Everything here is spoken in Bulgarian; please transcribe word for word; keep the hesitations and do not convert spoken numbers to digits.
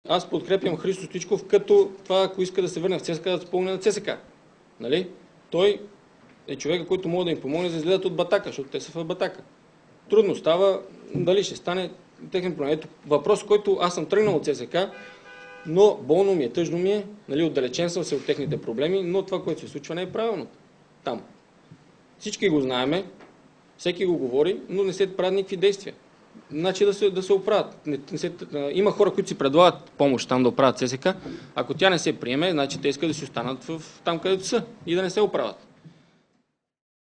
Аз подкрепям Христо Стоичков като това, ако иска да се върне в ЦСКА, да се помогне на ЦСКА. Нали? Той е човека, който може да им помогне да излезат от батака, защото те са в батака. Трудно става, дали ще стане техен проблем. Ето въпрос, който аз съм тръгнал от ЦСКА, но болно ми е, тъжно ми е, нали, отдалечен съм се от техните проблеми, но това, което се случва, не е правилно там. Всички го знаеме, всеки го говори, но не се правят никакви действия. Значи да се, да се оправят. Не, не се, има хора, които си предлагат помощ там да оправят ЦСКА. Ако тя не се приеме, значи те искат да си останат в, там, където са и да не се оправят.